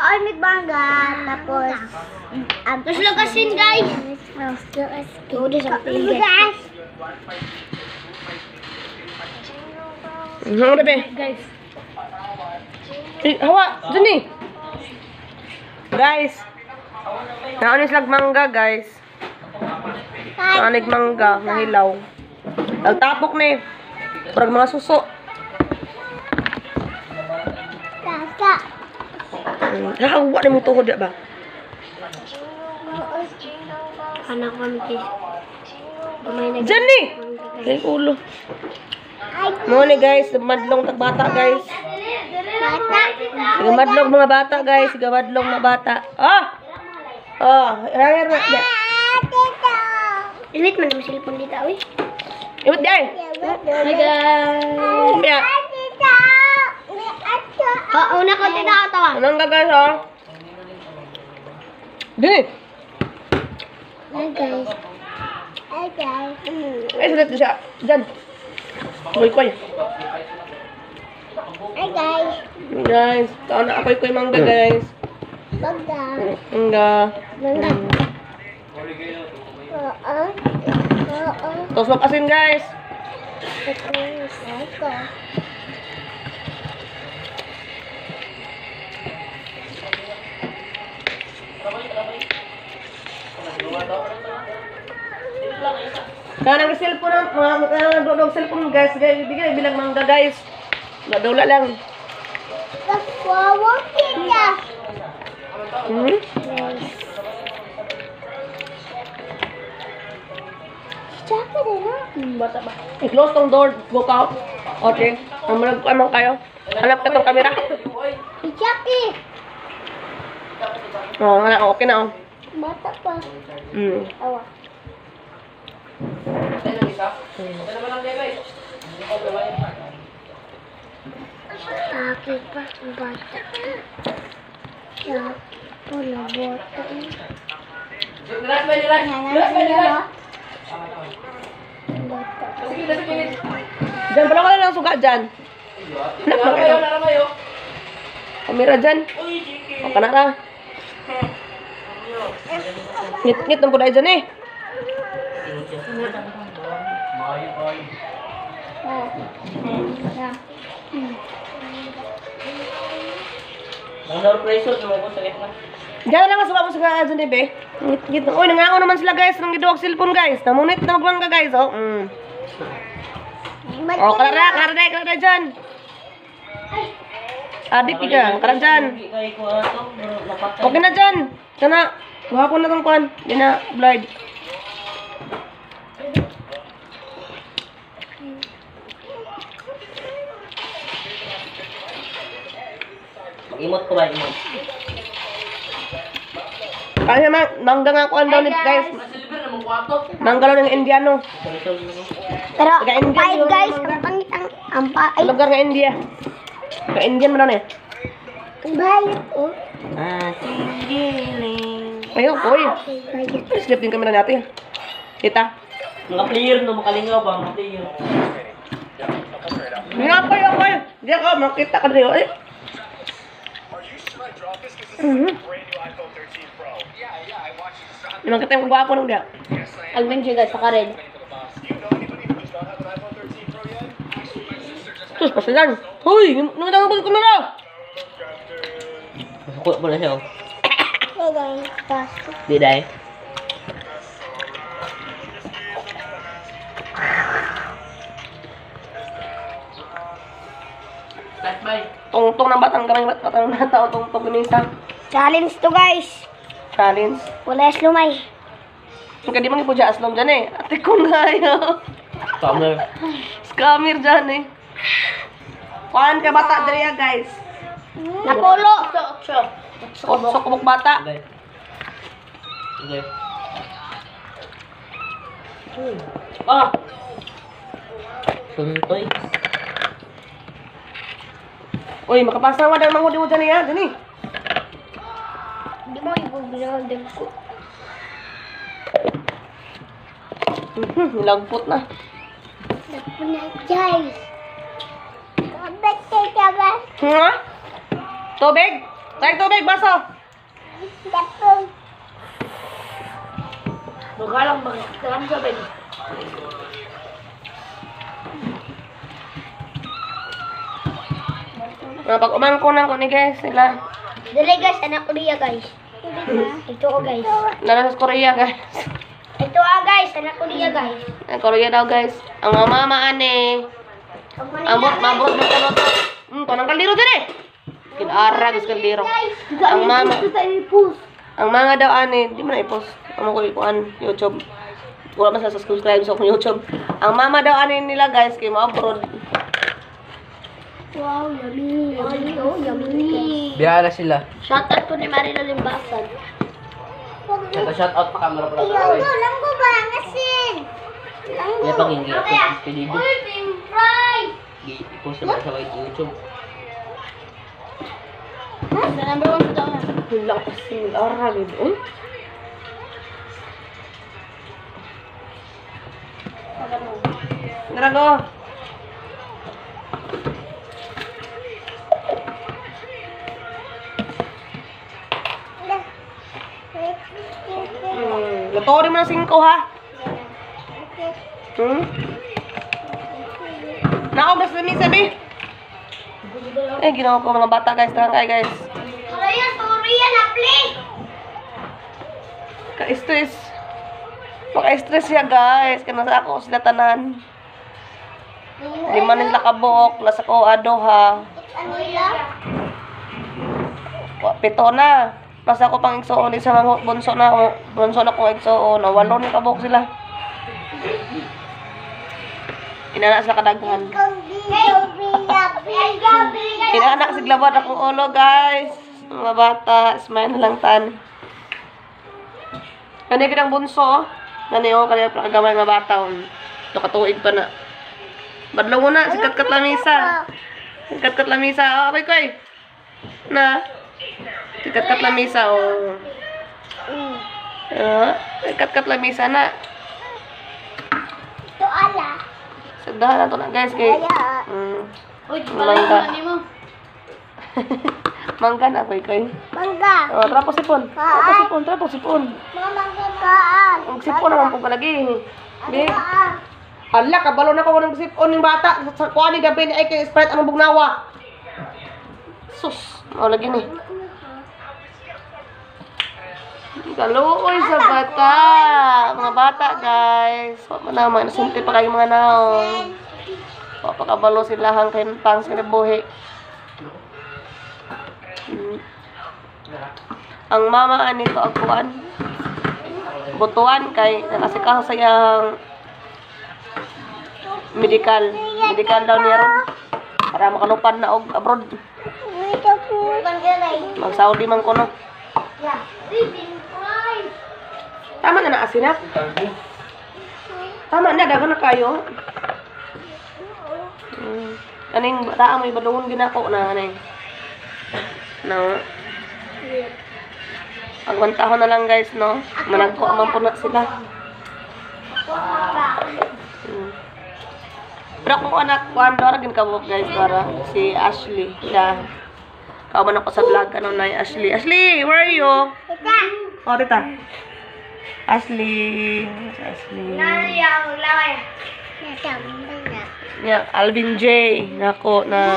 Kaon mit bangga. Tapos, terus lugasin guys. Udah sampai guys. Udah be. Guys. Hawa, dyan Guys. Naanis lag mangga guys. Naanig mangga, nahilaw. Nagtapok ni. Parang mga suso. Kaka. Hawa na mo tuhod ba? Anak ko guys. Dyan Kay ulo. Mo ni guys, madlong tagbata guys. Bata. Sigamadlong mga bata guys, sigamadlong mga bata. Hayar na. Tito. Ilit man ang cellphone dito, uy. Iwat day. Hi guys. Kumya. Tito. Una ko tita ako tawa. Anong gagas ha? Dini. Hi guys. Hi guys. Ay, sulit siya. Dyan. Koy. Hi guys. Guys, taon na ako'y mangga guys. Bangga. Mangga. Bangga. Tos wag asin guys. Kanang cellphone ng mga cellphone guys, bigay bilang mangga guys. Nadula lang. Wow, kita. Siapa dia? Bata ba? I-close tong door, go out. Okay. Amang kayo. Hanap ka tong camera. Jackie. Okay na Bata pa. Awa. Jackie pa bata. Pula bota. Diyan pala ka lang suga dyan. Kamera dyan. O ka na ra. Ngit-ngit ng puday dyan Diyan lang suga mo suga dyan be. Ngit-ngit. Uy, nangango naman sila guys. Nang giduwag cellphone guys. Namunit na magbangga guys. Karada dyan. Adik ka, karada dyan. Okay na dyan. Sana, gahapon na itong kuhan. Hindi na blurred. Mag-imot ko ba, imot? Kaya mangga nga kuhan daw guys. Mangga daw ng Indiano. Pero, Taga-Indian pahit yung guys. mangga. Ang pahit. Lugar ng India. Ka-Indian mo daw na Pahit, oh. Ayaw, koy. Slip din kamera natin. Kita. Mga player no, makalingaw ba? Mga player. Nga koy. Diyan ka, makita ka rin. Ay. Yung kita yung gwapo nung diya. Alvin siya guys, saka red. Terus pasilan. Hoy, nangatang ko sa kamera. Masukot mo na siya. Hey guys, pasok. Di dahil. Tungtong ng batang kamay, batang nataw, tungtong ganisa. Challenge to guys. Challenge. Wala lumay. Ang kadi mang ipuja aslom dyan Ate ko nga Scammer. Scammer dyan Kuhaan ka bata dyan guys. Napolo. Otso kumok bata. Okay. Okay. Suntoy. Uy, makapasa mo dahil manghudi mo dyan Dyan Hindi mo ibubinagdag ko. Nilagpot na. Napo na guys. Kabit ka ba? Ha? Tubig? Tayo tubig, baso. Magalang ba? Galang sa bed. Pag umangkunan ko ni guys, sila. Dali guys, anak ko niya guys. Ito ko guys. Nasa Korea guys. Ito guys, anak ko niya guys. Korea daw guys. Ang mga mama ane. Ambot, mabot mo kulot. Kanang kaldero din eh. Kinara guys kaldero. Ang mama. Ang mga daw ane, di mo na i-post. Ano ko ikuan YouTube. Wala man sa subscribe sa akong YouTube. Ang mama daw ane nila guys kay mo abroad. Wow, yummy. Oh, yummy. Biya na sila. Shout out po ni Marina Limbasan. Naka-shout out pa camera pala. Lang ko ba? Nasin. Kaya pag hindi ako pinido. Fries. I-post na sa YouTube. Sa number 1 sa taon. Hila kasi ara gid. Narago. Luto rin mo ng 5 ha. Naubos na minsan eh. Ginawa ko mga bata guys. Tangan kayo guys. Sorry na play. Ka-stress. Maka-stress siya guys. Kanasa ako sila tanan. Di man sila kabuok. Nasa ko adoha. Ano yan? 7 na. Pas ako pang igsoon. Isa mga bunso na kong igsoon. 8 ni kabuok sila. Inaanak sila kadaghan. Inaanak si glabad akong ulo guys. Mga bata. Smile na lang tan. Kani kitang bunso. Nani o kanya pakagamay mga bata. Ito katuig pa na. Badlaw mo na. Sikat-kat lamisa. Sikat-kat lamisa. Okay ko eh. Na. Sikat-kat lamisa o. Sikat-kat lamisa na. Ito ala. Sagdahan na ito na guys kay. Uy, Mangga. mo. Mangga na koy koy. Mangga. Oh, trapo sipon. Trapo sipon. Mangga kaan. Ang sipon naman po palagi. Bi. Hala, kabalo na ko ng sipon ng bata. Sa kuha ni gabi ni ay kay Sprite ang bugnawa. Sus. O, lagi ni. Kaluoy sa bata. Mga bata, guys. Wala mo naman. Nasunti pa kayo mga naong. Papakabalo sila hanggang pang sinibuhi. Ang mama anito agkuan. Butuan kay nakasikaso sa iyang medical daw niya ron para makalupad na og abroad. Mag Saudi man ko no. Tama na na asin na. Tama na dagan na kayo. Kaning bata mo ibadungon ginako na anay. No. Agwantahon na lang guys no. Managko man po na sila. Pero ako anak ko ando gin kabuk guys para si Ashley. Yeah. Kauban ako sa vlog ano na Ashley. Ashley, where are you? Tita. Oh, tita. Ashley. Naliyang laway. Yeah, Alvin J. Nako na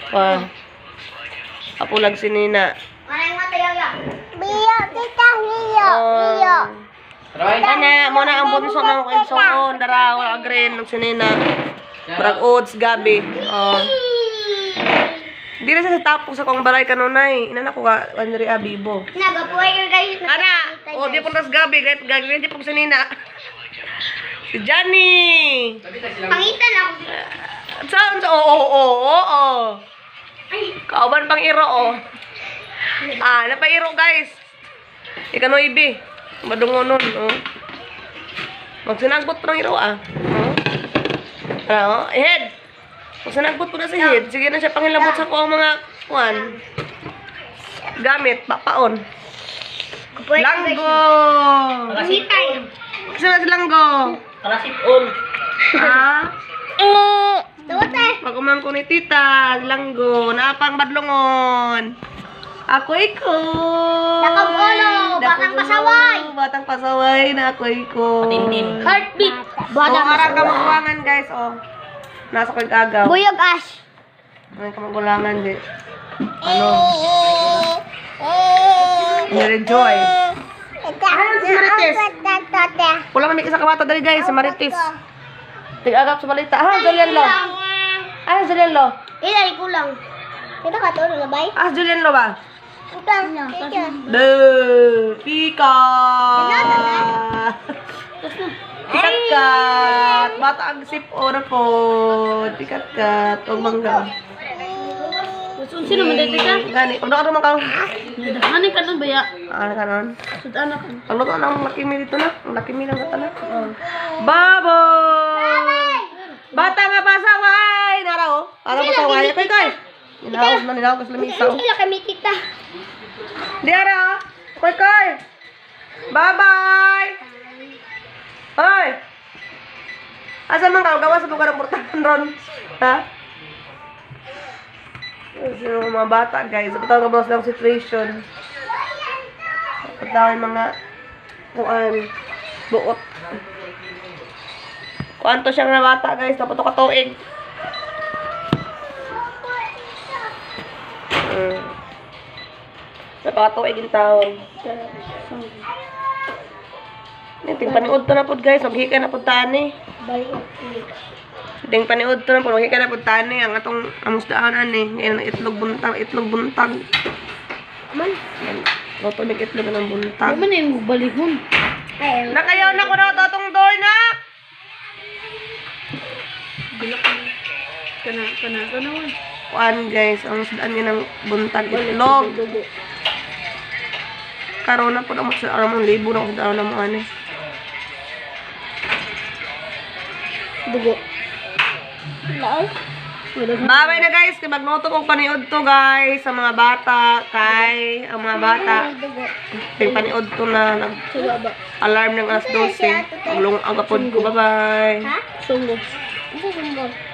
apulag si Nina. Manay mo tayo ya. Biyo, tita, biyo. Biyo. Kana mo na ang bunso ng kaisoon dara wala green ng si Nina. Brag oats gabi. Oh. Di na siya sa tapos sa kong balay kanunay. Inana ko ka kanri abibo. Nagapuhay ka guys. Ana, oh di puntas gabi kahit gagawin di pug si Nina. Si Johnny. Pangitan ako. Saan sa oo. Kauban pang iro oh. Napairo guys. Ikano ibi. Madungonon oh. Magsinagbot pa ng iro oh. Head. Magsinagbot po na si head. Sige na siya pangilabot sa ko ang mga kuan. Gamit, papaon. Langgo. Pangitan. Kasi na si Langgo. Karasipon. Tawat eh. Pag-umang ko ni tita, Langgo, napang badlongon. Ako. Nakag-ulo, batang pasaway. Batang pasaway na ako. Patintin. Heartbeat. Batang pasaway. Kamagulangan guys, oh. Nasa ko agaw. Buyog Ash. May kamagulangan, di. Ano? Enjoy. Ano si Marites? Wala man may isa kawata dali guys, si Marites. Tig-agap sa balita. Julian Lo. Julian Lo. Ilay kulang. Kita ka to, nalabay? Julian Lo ba? Utang. Pika. Pikat. Bata ang sip ora ko. Pikat. Huwag mangga. Sino man dito ka? Gani. Pag nakarong ka. Hani ka nun ba ya? Ano ka nun? Sudan ako. Ang luto ng lakimi dito na. Ang lakimi ng gata na. Baboy! Bata nga pasaway! Naraw. Ano pasaway? Koy. Ninaw ko sa lamisaw. Sila kami tita. Diara! Koy! Bye-bye! Hoy! Asan man ka? Gawa sa lugar ng portahan ron. Ha? Sino mga bata guys? Ito ang bros ng situation. Pagdawin mga buot. Kuanto siyang na bata guys. Dapat ito katuig. Napakatuig yung taon. Ting paniud to na po guys. Maghika na po tani. Ting paniud to na po. Maghika na po tani. Ang atong amusdaan ani. Ngayon itlog buntag. Man. Loto may itlog ng buntag. Ano man yung balihon? Nakayaw na ko na ito itong door na. Kana. Kuan guys. Ang amusdaan niya ng buntag itlog. Karoon na po na mo sa aramang libo na amusdaan na mo ani. Dugo. Bye na guys, kay magnoto kong paniod to guys sa mga bata, kay ang mga bata. Kay paniod to na nag-alarm ng alas 12. Ang kapod ko, bye-bye. Ha? Sungo.